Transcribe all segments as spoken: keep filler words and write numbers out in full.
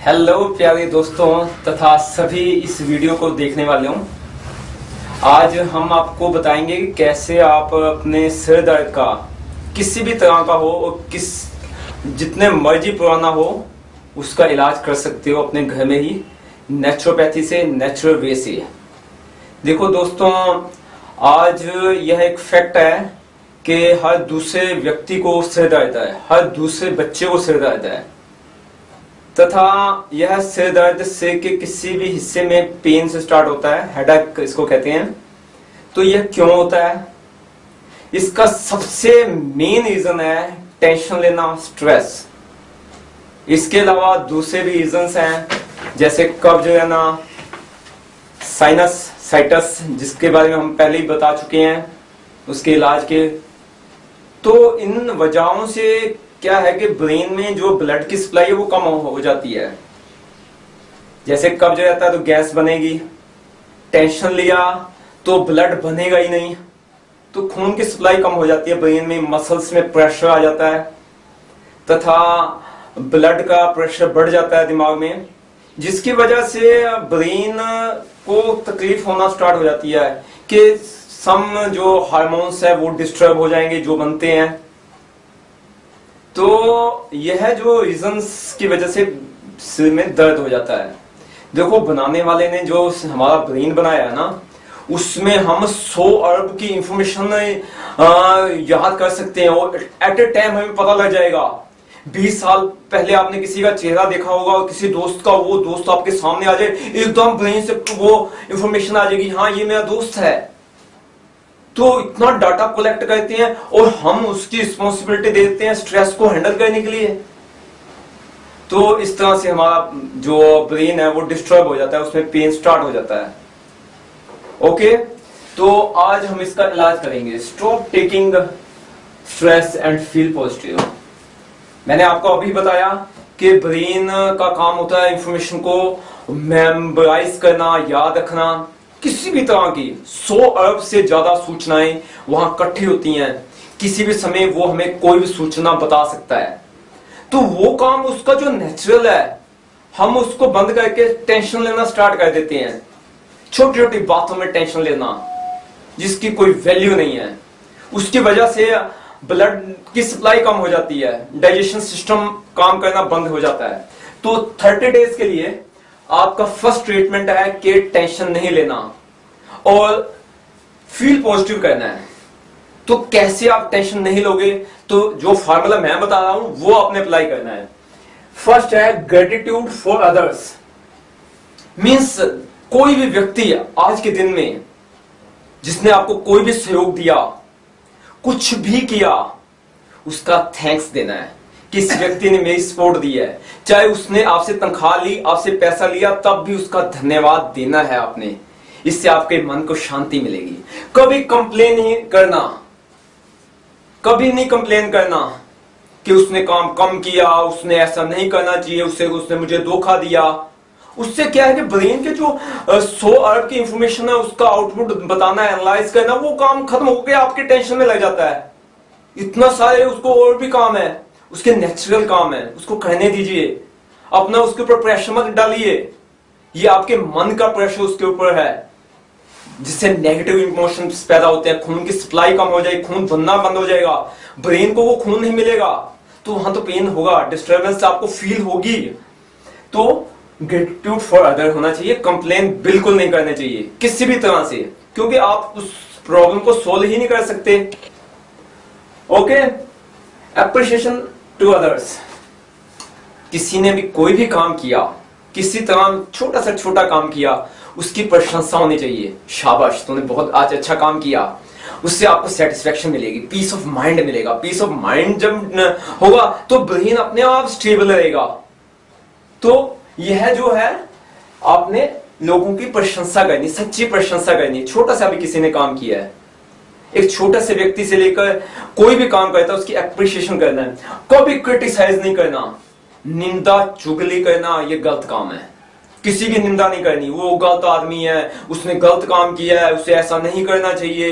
Hello प्यारे दोस्तों तथा सभी इस वीडियो को देखने वाले हों। आज हम आपको बताएंगे कि कैसे आप अपने सिर दर्द का किसी भी तरह का हो और किस जितने मर्जी पुराना हो उसका इलाज कर सकते हो अपने घर में ही नेचुरोपैथी से, नेचुरल वे से। देखो दोस्तों, आज यह एक फैक्ट है कि हर दूसरे व्यक्ति को सिर दर्द है, हर दूसरे बच्चे को सिर दर्द है तथा यह सिर दर्द से के किसी भी हिस्से में पेन से स्टार्ट होता है, हेडेक इसको कहते हैं। तो यह क्यों होता है? इसका सबसे मेन रीजन है टेंशन लेना, स्ट्रेस। इसके अलावा दूसरे भी रीजंस हैं जैसे कब्ज रहना, साइनस साइटस जिसके बारे में हम पहले ही बता चुके हैं उसके इलाज के। तो इन वजहों से क्या है कि ब्रेन में जो ब्लड की सप्लाई है वो कम हो जाती है। जैसे कब्ज रहता है तो गैस बनेगी, टेंशन लिया तो ब्लड बनेगा ही नहीं, तो खून की सप्लाई कम हो जाती है ब्रेन में, मसल्स में प्रेशर आ जाता है तथा ब्लड का प्रेशर बढ़ जाता है दिमाग में, जिसकी वजह से ब्रेन को तकलीफ होना स्टार्ट हो जाती है कि सम जो हार्मोन्स है वो डिस्टर्ब हो जाएंगे जो बनते हैं। तो यह जो रीजंस की वजह से सिर में दर्द हो जाता है। देखो, बनाने वाले ने जो हमारा ब्रेन बनाया है ना, उसमें हम सौ अरब की इंफॉर्मेशन याद कर सकते हैं और एट ए टाइम हमें पता लग जाएगा। बीस साल पहले आपने किसी का चेहरा देखा होगा, किसी दोस्त का, वो दोस्त आपके सामने आ जाए, एकदम ब्रेन से वो इंफॉर्मेशन आ जाएगी, हाँ ये मेरा दोस्त है। तो इतना डाटा कलेक्ट करते हैं और हम उसकी रिस्पॉन्सिबिलिटी देते हैं स्ट्रेस को हैंडल करने के लिए। तो इस तरह से हमारा जो ब्रेन है वो डिस्टर्ब हो जाता है, उसमें पेन स्टार्ट हो जाता है। ओके, तो आज हम इसका इलाज करेंगे। Stop taking stress and feel positive. मैंने आपको अभी बताया कि ब्रेन का काम होता है इंफॉर्मेशन को मेमोराइज करना, याद रखना। किसी भी तरह की सौ अरब से ज्यादा सूचनाएं वहां इकट्ठी होती हैं, किसी भी समय वो हमें कोई भी सूचना बता सकता है। तो वो काम उसका जो नेचुरल है, हम उसको बंद करके टेंशन लेना स्टार्ट कर देते हैं, छोटी छोटी बातों में टेंशन लेना जिसकी कोई वैल्यू नहीं है। उसकी वजह से ब्लड की सप्लाई कम हो जाती है, डाइजेशन सिस्टम काम करना बंद हो जाता है। तो थर्टी डेज के लिए आपका फर्स्ट ट्रीटमेंट है कि टेंशन नहीं लेना और फील पॉजिटिव करना है। तो कैसे आप टेंशन नहीं लोगे? तो जो फार्मूला मैं बता रहा हूं वो आपने अप्लाई करना है। फर्स्ट है ग्रेटिट्यूड फॉर अदर्स। मींस कोई भी व्यक्ति आज के दिन में जिसने आपको कोई भी सहयोग दिया, कुछ भी किया, उसका थैंक्स देना है कि इस व्यक्ति ने मेरी सपोर्ट दी है। चाहे उसने आपसे तनख्वाह ली, आपसे पैसा लिया, तब भी उसका धन्यवाद देना है आपने। इससे आपके मन को शांति मिलेगी। कभी कंप्लेन नहीं करना, कभी नहीं कंप्लेन करना कि उसने काम कम किया, उसने ऐसा नहीं करना चाहिए, उससे उसने मुझे धोखा दिया। उससे क्या है कि ब्रेन के जो सौ अरब की इंफॉर्मेशन है उसका आउटपुट बताना, एनालाइज करना, वो काम खत्म हो गया, आपके टेंशन में लग जाता है। इतना सारे उसको और भी काम है, उसके नेचुरल काम है, उसको कहने दीजिए। अपना उसके ऊपर प्रेशर मत डालिए, ये आपके मन का प्रेशर उसके ऊपर है जिससे नेगेटिव इमोशंस पैदा होते हैं। खून की सप्लाई कम हो जाएगी, खून बनना बंद हो जाएगा, ब्रेन को वो खून नहीं मिलेगा, तो वहां तो पेन होगा, डिस्टर्बेंस आपको फील होगी। तो ग्रेटिट्यूड फॉर अदर होना चाहिए, कंप्लेन बिल्कुल नहीं करने चाहिए किसी भी तरह से, क्योंकि आप उस प्रॉब्लम को सोल्व ही नहीं कर सकते। Okay, appreciation to others. किसी ने भी कोई भी काम किया, किसी तरह छोटा सा छोटा काम किया, उसकी प्रशंसा होनी चाहिए। शाबाश, तूने बहुत आज अच्छा काम किया। उससे आपको सेटिस्फेक्शन मिलेगी, पीस ऑफ माइंड मिलेगा। पीस ऑफ माइंड जब होगा तो ब्रेन अपने आप स्टेबल रहेगा। तो यह जो है, आपने लोगों की प्रशंसा करनी, सच्ची प्रशंसा करनी। छोटा सा भी किसी ने काम किया है, एक छोटे से व्यक्ति से लेकर कोई भी काम करता है उसकी एप्रिसिएशन करना है। कभी क्रिटिसाइज नहीं करना, निंदा चुगली करना ये गलत काम है। किसी की निंदा नहीं करनी, वो गलत आदमी है, उसने गलत काम किया है, उसे ऐसा नहीं करना चाहिए,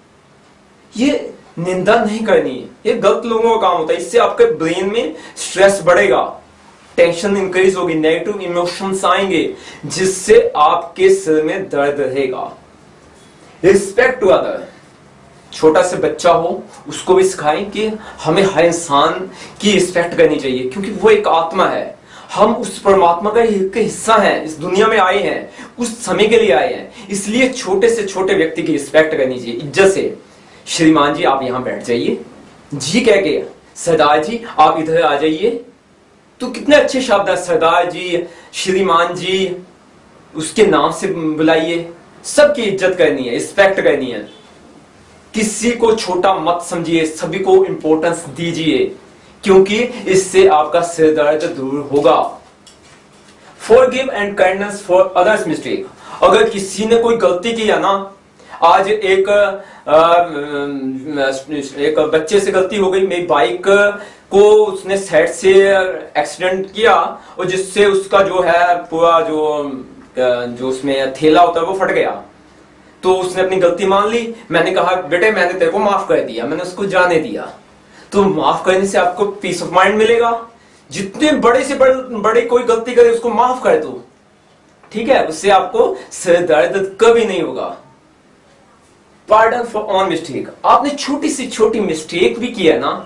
ये निंदा नहीं करनी। ये गलत लोगों का काम होता है, इससे आपके ब्रेन में स्ट्रेस बढ़ेगा। टेंशन इंक्रीज होगी, नेगेटिव इमोशंस आएंगे, जिससे आपके सिर में दर्द रहेगा। रिस्पेक्ट टू अदर, छोटा से बच्चा हो उसको भी सिखाएं कि हमें हर इंसान की रिस्पेक्ट करनी चाहिए, क्योंकि वो एक आत्मा है, हम उस परमात्मा का एक हिस्सा हैं, इस दुनिया में आए हैं, कुछ समय के लिए आए हैं, इसलिए छोटे से छोटे व्यक्ति की रिस्पेक्ट करनी चाहिए, इज्जत से। श्रीमान जी आप यहां बैठ जाइए, जी कह के, सरदार जी आप इधर आ जाइए, तो कितने अच्छे शब्द है, सरदार जी, श्रीमान जी, उसके नाम से बुलाइए। सबकी इज्जत करनी है, रिस्पेक्ट करनी है, किसी को छोटा मत समझिए, सभी को इंपॉर्टेंस दीजिए, क्योंकि इससे आपका सिर दर्द दूर होगा। Forgive and kindness for others mistake, अगर किसी ने कोई गलती किया ना, आज एक आ, एक बच्चे से गलती हो गई, मेरी बाइक को उसने साइड से एक्सीडेंट किया और जिससे उसका जो है पूरा जो जो उसमें थैला होता है वो फट गया। तो उसने अपनी गलती मान ली, मैंने कहा बेटे मैंने तेरे को माफ कर दिया, मैंने उसको जाने दिया। तो माफ करने से आपको पीस ऑफ माइंड मिलेगा, जितने बड़े से बड़े, बड़े कोई गलती करे उसको माफ कर दो, ठीक है, उससे आपको सिर दर्द कभी नहीं होगा। पार्डन फॉर ऑन मिस्टेक, आपने छोटी सी छोटी मिस्टेक भी किया ना,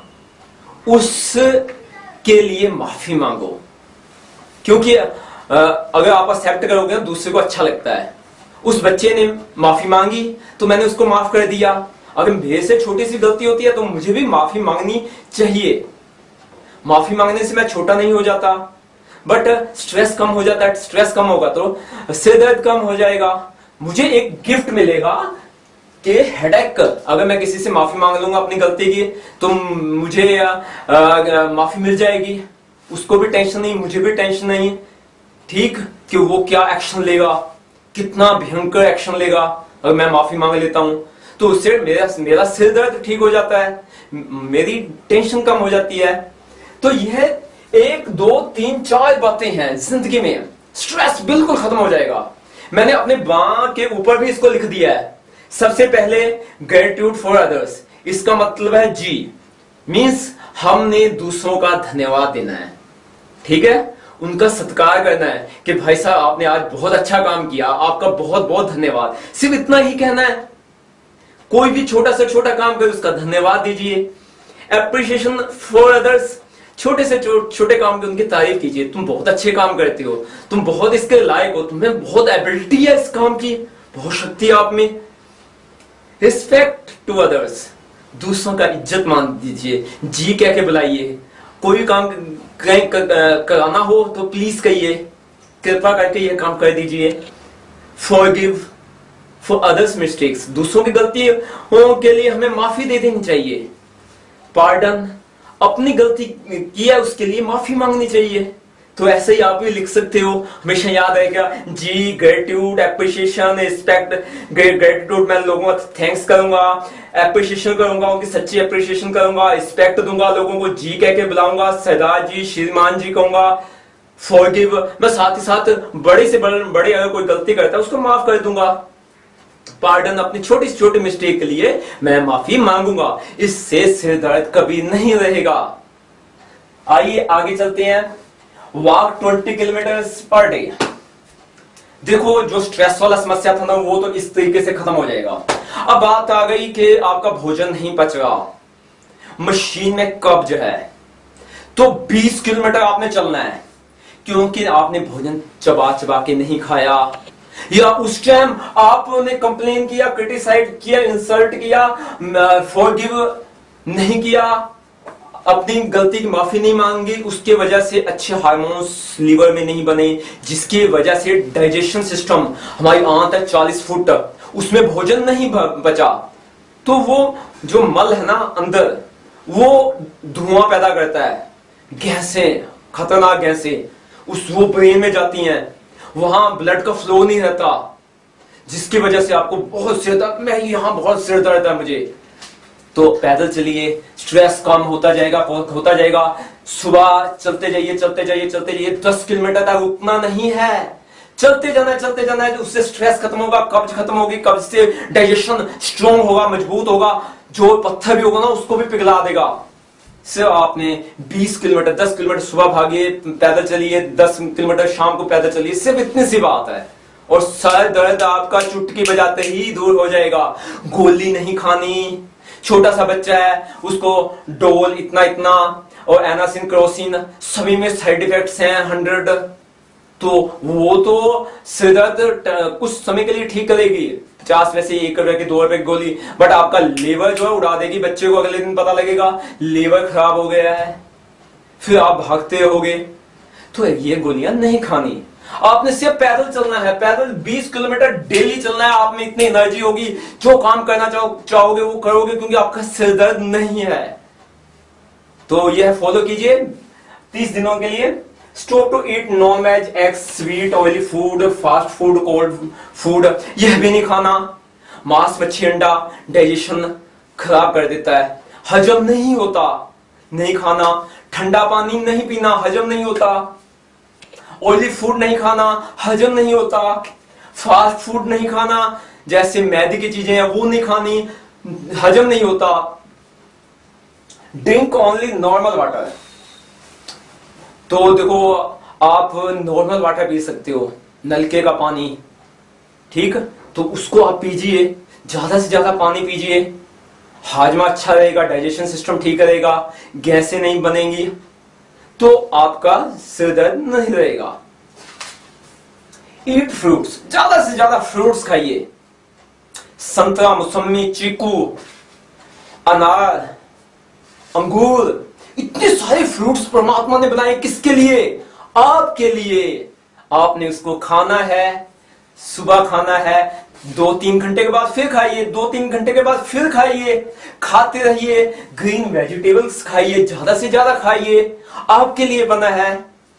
उसके लिए माफी मांगो, क्योंकि अगर आप एक्सेप्ट करोगे ना दूसरे को अच्छा लगता है। उस बच्चे ने माफी मांगी तो मैंने उसको माफ कर दिया, अगर मेरे से छोटी सी गलती होती है तो मुझे भी माफी मांगनी चाहिए। माफी मांगने से मैं छोटा नहीं हो जाता, बट स्ट्रेस कम हो जाता है, स्ट्रेस कम होगा तो सिर दर्द कम हो जाएगा। मुझे एक गिफ्ट मिलेगा कि हेडेक, अगर मैं किसी से माफी मांग लूंगा अपनी गलती की तो मुझे आ, आ, माफी मिल जाएगी, उसको भी टेंशन नहीं, मुझे भी टेंशन नहीं, ठीक, कि वो क्या एक्शन लेगा, कितना भयंकर एक्शन लेगा। अगर मैं माफी मांग लेता हूं तो उससे मेरा मेरा सिर दर्द ठीक हो जाता है, मेरी टेंशन कम हो जाती है। तो यह एक दो तीन चार बातें हैं जिंदगी में, स्ट्रेस बिल्कुल खत्म हो जाएगा। मैंने अपने बाँ के ऊपर भी इसको लिख दिया है। सबसे पहले ग्रेटिट्यूड फॉर अदर्स, इसका मतलब है जी, मींस हमने दूसरों का धन्यवाद देना है, ठीक है, उनका सत्कार करना है कि भाई साहब आपने आज बहुत अच्छा काम किया, आपका बहुत बहुत धन्यवाद, सिर्फ इतना ही कहना है। कोई भी छोटा से छोटा काम करे उसका धन्यवाद दीजिए। एप्रिसिएशन फॉर अदर्स, छोटे से छो, छोटे काम की उनकी तारीफ कीजिए, तुम बहुत अच्छे काम करते हो, तुम बहुत इसके लायक हो, तुम्हें बहुत एबिलिटी है इस काम की, बहुत शक्ति है आप में। रिस्पेक्ट टू अदर्स, दूसरों का इज्जत मान दीजिए, जी कह के बुलाइए। कोई काम कहीं कराना हो तो प्लीज कहिए, कृपा करके यह काम कर दीजिए। फॉरगिव फॉर अदर्स मिस्टेक्स, दूसरों की गलतियों के लिए हमें माफी दे देनी चाहिए। पार्डन, अपनी गलती की है उसके लिए माफी मांगनी चाहिए। तो ऐसे ही आप भी लिख सकते हो, हमेशा याद रहेगा जी, ग्रेटिट्यूड, एप्रिसिएशन, रिस्पेक्ट। ग्रेटिट्यूड मैं लोगों का थैंक्स करूंगा, एप्रिसिएशन करूंगा, उनकी सच्ची एप्रिसिएशन करूंगा, रिस्पेक्ट दूंगा, लोगों को जी कह के बुलाऊंगा, सरदार जी, श्रीमान जी कहूंगा। फॉरगिव, मैं साथ ही साथ बड़े से बड़े बड़े अगर कोई गलती करता है उसको माफ कर दूंगा। पार्डन, अपनी छोटी से छोटी मिस्टेक के लिए मैं माफी मांगूंगा, इससे सिर दर्द कभी नहीं रहेगा। आइए आगे चलते हैं। Walk twenty kilometre per day. देखो जो स्ट्रेस वाला समस्या था ना वो तो इस तरीके से खत्म हो जाएगा। अब बात आ गई कि आपका भोजन नहीं पच रहा, मशीन में कब्ज है, तो बीस किलोमीटर आपने चलना है, क्योंकि आपने भोजन चबा चबा के नहीं खाया, या उस टाइम आपने कंप्लेन किया, क्रिटिसाइज किया, इंसल्ट किया, फॉरगिव नहीं किया, अपनी गलती की माफी नहीं मांगी, उसके वजह से अच्छे हार्मोन्स लीवर में नहीं बने, जिसकी वजह से डाइजेशन सिस्टम, हमारी आंत है चालीस फुट, उसमें भोजन नहीं बचा, तो वो जो मल है ना अंदर वो धुआं पैदा करता है, गैसें, खतरनाक गैसें, उस वो ब्रेन में जाती हैं, वहां ब्लड का फ्लो नहीं रहता, जिसकी वजह से आपको बहुत सिर दर्द, मैं यहां बहुत सिर दर्द है मुझे। तो पैदल चलिए, स्ट्रेस कम होता जाएगा, होता जाएगा। सुबह चलते जाइए, चलते जाइए, चलते जाइए, दस किलोमीटर तक रुकना नहीं है, चलते जाना है, चलते जाना है। उससे स्ट्रेस खत्म होगा, कब्ज खत्म होगी, कब्ज से डाइजेशन स्ट्रॉन्ग होगा, मजबूत होगा, जो पत्थर भी होगा ना उसको भी पिघला देगा। सिर्फ आपने बीस किलोमीटर दस किलोमीटर सुबह भागिए, पैदल चलिए, दस किलोमीटर शाम को पैदल चलिए, सिर्फ इतनी सी बात है और सर दर्द आपका चुटकी बजाते ही दूर हो जाएगा। गोली नहीं खानी, छोटा सा बच्चा है उसको डोल इतना इतना और एनासिन क्रोसिन सभी में साइड इफेक्ट्स हैं हंड्रेड, तो वो तो सिर दर्द कुछ समय के लिए ठीक करेगी, पचास वैसे एक रुपए की दो रुपए की गोली, बट आपका लीवर जो है उड़ा देगी। बच्चे को अगले दिन पता लगेगा लीवर खराब हो गया है, फिर आप भागते रहोगे। तो ये गोलियां नहीं खानी, आपने सिर्फ पैदल चलना है, पैदल बीस किलोमीटर डेली चलना है। आप में इतनी एनर्जी होगी, जो काम करना चाहो चाहोगे वो करोगे, क्योंकि आपका सिर दर्द नहीं है। तो यह फॉलो कीजिए तीस दिनों के लिए। Stop to eat non veg, eggs, sweet oily food, fast food, cold food, यह भी नहीं खाना। मांस, मच्छी, अंडा डाइजेशन खराब कर देता है, हजम नहीं होता, नहीं खाना। ठंडा पानी नहीं पीना, हजम नहीं होता। ऑयली फूड नहीं खाना, हजम नहीं होता। फास्ट फूड नहीं खाना, जैसे मैदे की चीजें हैं वो नहीं खानी, हजम नहीं होता। ड्रिंक ओनली नॉर्मल वाटर, तो देखो आप नॉर्मल वाटर पी सकते हो, नलके का पानी, ठीक, तो उसको आप पीजिए, ज्यादा से ज्यादा पानी पीजिए, हाजमा अच्छा रहेगा, डाइजेशन सिस्टम ठीक रहेगा, गैसें नहीं बनेंगी, तो आपका सिर दर्द नहीं रहेगा। ईट फ्रूट्स, ज्यादा से ज्यादा फ्रूट्स खाइए, संतरा, मौसमी, चीकू, अनार, अंगूर, इतने सारे फ्रूट्स परमात्मा ने बनाए, किसके लिए? आपके लिए। आपने उसको खाना है, सुबह खाना है, दो तीन घंटे के बाद फिर खाइए, दो तीन घंटे के बाद फिर खाइए, खाते रहिए। ग्रीन वेजिटेबल्स खाइए, ज्यादा से ज्यादा खाइए, आपके लिए बना है।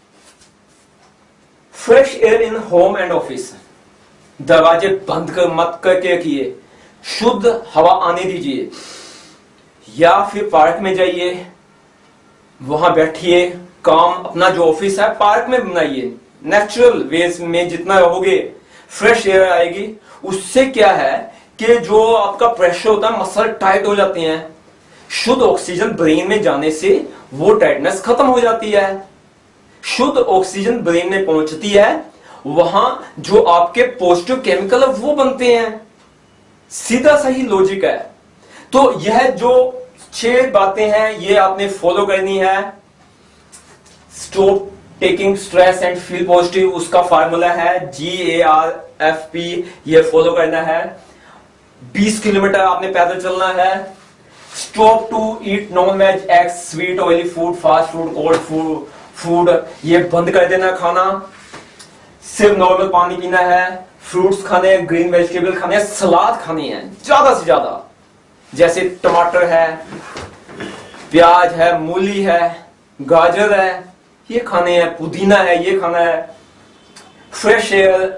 Fresh air in home and office, दरवाजे बंद कर मत करके रखिए, शुद्ध हवा आने दीजिए। या फिर पार्क में जाइए, वहां बैठिए, काम अपना जो ऑफिस है पार्क में बनाइए, नेचुरल वेज में जितना रहोगे फ्रेश एयर आएगी। उससे क्या है कि जो आपका प्रेशर होता है, मसल टाइट हो जाते हैं, शुद्ध ऑक्सीजन ब्रेन में जाने से वो टाइटनेस खत्म हो जाती है। शुद्ध ऑक्सीजन ब्रेन में पहुंचती है, वहां जो आपके पॉजिटिव केमिकल है वो बनते हैं। सीधा सही लॉजिक है। तो यह जो छह बातें हैं ये आपने फॉलो करनी है। Stop taking stress and feel positive, उसका फार्मूला है G A R F P, ये फॉलो करना है। बीस किलोमीटर आपने पैदल चलना है। Stop to eat non veg, eggs, sweet oily food, fast food, cold food food ये बंद कर देना खाना। सिर्फ नॉर्मल पानी पीना है, फ्रूट्स खाने हैं, ग्रीन वेजिटेबल खाने हैं, सलाद खानी है ज्यादा से ज्यादा, जैसे टमाटर है, प्याज है, मूली है, गाजर है, ये खाने हैं, पुदीना है ये खाना है। फ्रेश एयर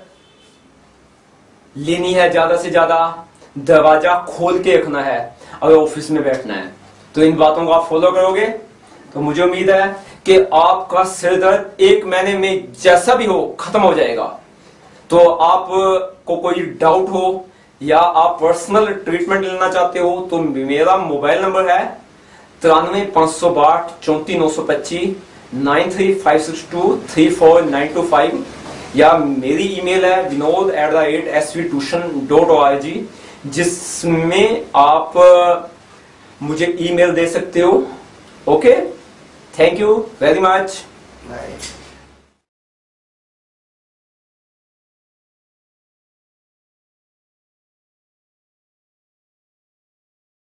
लेनी है ज्यादा से ज्यादा, दरवाजा खोल के रखना है अगर ऑफिस में बैठना है। तो इन बातों को आप फॉलो करोगे तो मुझे उम्मीद है कि आपका सिर दर्द एक महीने में जैसा भी हो खत्म हो जाएगा। तो आप को कोई डाउट हो या आप पर्सनल ट्रीटमेंट लेना चाहते हो तो मेरा मोबाइल नंबर है तिरानवे पांच सौ बाठ चौंतीस नौ सौ पच्चीस nine three five six two three four nine two five, या मेरी ईमेल है Vinod at the rate S V tuition dot O R G, जिसमें आप मुझे ईमेल दे सकते हो। Okay, thank you very much.